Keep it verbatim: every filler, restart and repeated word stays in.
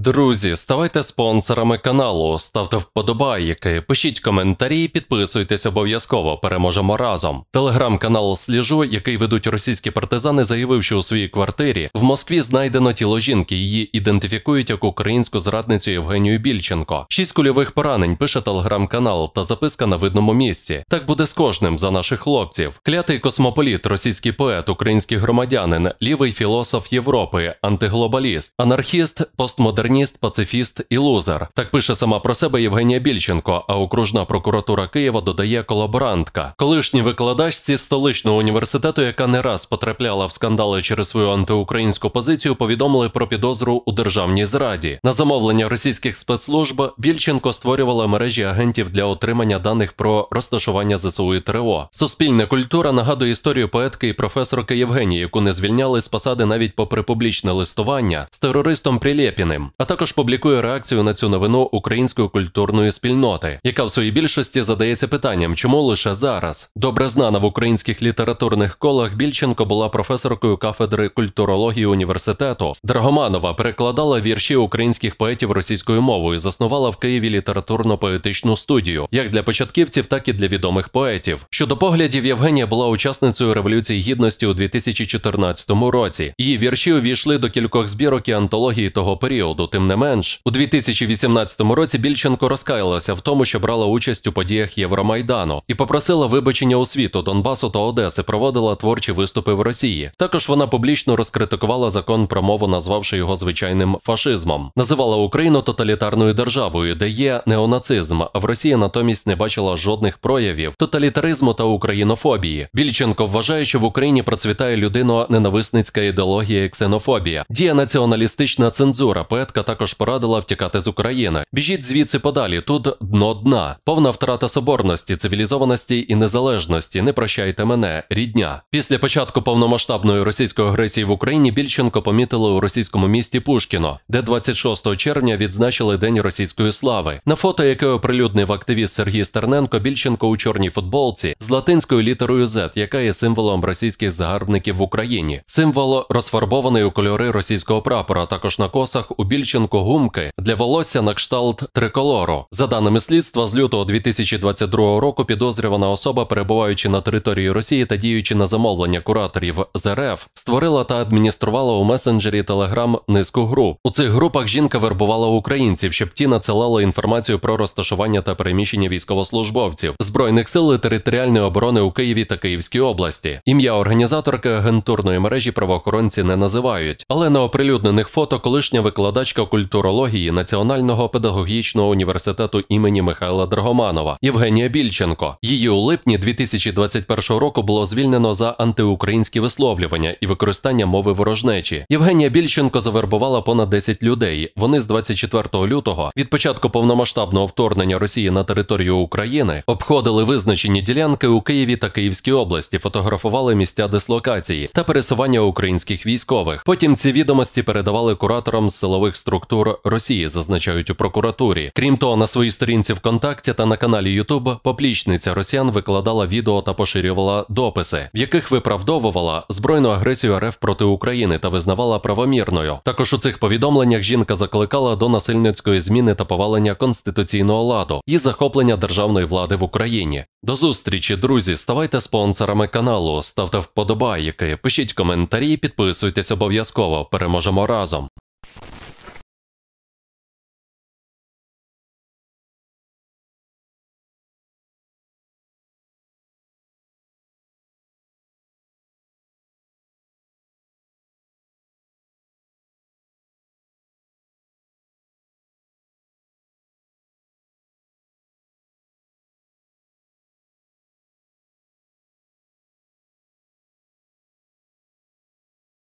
Друзі, ставайте спонсорами каналу, ставте вподобайки, пишіть коментарі, підписуйтесь обов'язково, переможемо разом. Телеграм-канал «Сліжу», який ведуть російські партизани, заявив, що у своїй квартирі в Москві знайдено тіло жінки, її ідентифікують як українську зрадницю Євгенію Більченко. Шість кульових поранень, пише телеграм-канал, та записка на видному місці. Так буде з кожним за наших хлопців. Клятий космополіт, російський поет, український громадянин, лівий філософ Європи, антиглобаліст, анархіст, постмодерніст, пацифіст і лузер. Так пише сама про себе Євгенія Більченко, а окружна прокуратура Києва додає колаборантка. Колишній викладачці столичного університету, яка не раз потрапляла в скандали через свою антиукраїнську позицію, повідомили про підозру у державній зраді. На замовлення російських спецслужб Більченко створювала мережі агентів для отримання даних про розташування ЗСУ і ТРО. Суспільна культура нагадує історію поетки і професорки Євгенії, яку не звільняли з посади навіть попри публічне листування з терористом Прилєпіним. А також публікує реакцію на цю новину української культурної спільноти, яка в своїй більшості задається питанням, чому лише зараз. Добре знана в українських літературних колах, Більченко була професоркою кафедри культурології університету Драгоманова, перекладала вірші українських поетів російською мовою, заснувала в Києві літературно-поетичну студію, як для початківців, так і для відомих поетів. Щодо поглядів, Євгенія була учасницею Революції Гідності у дві тисячі чотирнадцятому році. Її вірші увійшли до кількох збірок і антології того періоду. Тим не менш, у дві тисячі вісімнадцятому році Більченко розкаялася в тому, що брала участь у подіях Євромайдану і попросила вибачення у світу, Донбасу та Одеси, проводила творчі виступи в Росії. Також вона публічно розкритикувала закон про мову, назвавши його звичайним фашизмом. Називала Україну тоталітарною державою, де є неонацизм, а в Росії натомість не бачила жодних проявів тоталітаризму та українофобії. Більченко вважає, що в Україні процвітає людино-ненависницька ідеологія і ксенофобія, діє націоналістична цензура. Поетка також порадила втікати з України. Біжіть звідси подалі, тут дно дна. Повна втрата соборності, цивілізованості і незалежності. Не прощайте мене, рідня. Після початку повномасштабної російської агресії в Україні Більченко помітили у російському місті Пушкіно, де двадцять шостого червня відзначили День російської слави. На фото, яке оприлюднив активіст Сергій Стерненко, Більченко у чорній футболці з латинською літерою «З», яка є символом російських загарбників в Україні. Символ розфарбований у кольори російського прапора, а також на косах у Більченко гумки для волосся на кшталт триколору. За даними слідства, з лютого дві тисячі двадцять другого року підозрювана особа, перебуваючи на території Росії та діючи на замовлення кураторів з РФ, створила та адмініструвала у месенджері Telegram низку груп. У цих групах жінка вербувала українців, щоб ті надсилали інформацію про розташування та переміщення військовослужбовців Збройних сил і територіальної оборони у Києві та Київській області. Ім'я організаторки агентурної мережі правоохоронці не називають, але на оприлюднених фото колишня викладачка культурології Національного педагогічного університету імені Михайла Драгоманова Євгенія Більченко. Її у липні дві тисячі двадцять першого року було звільнено за антиукраїнські висловлювання і використання мови ворожнечі. Євгенія Більченко завербувала понад десять людей. Вони з двадцять четвертого лютого, від початку повномасштабного вторгнення Росії на територію України, обходили визначені ділянки у Києві та Київській області, фотографували місця дислокації та пересування українських військових. Потім ці відомості передавали кураторам з силових структур Росії, зазначають у прокуратурі. Крім того, на своїй сторінці ВКонтакті та на каналі YouTube поплічниця росіян викладала відео та поширювала дописи, в яких виправдовувала збройну агресію РФ проти України та визнавала правомірною. Також у цих повідомленнях жінка закликала до насильницької зміни та повалення конституційного ладу і захоплення державної влади в Україні. До зустрічі, друзі! Ставайте спонсорами каналу, ставте вподобайки, пишіть коментарі, підписуйтесь обов'язково. Переможемо разом!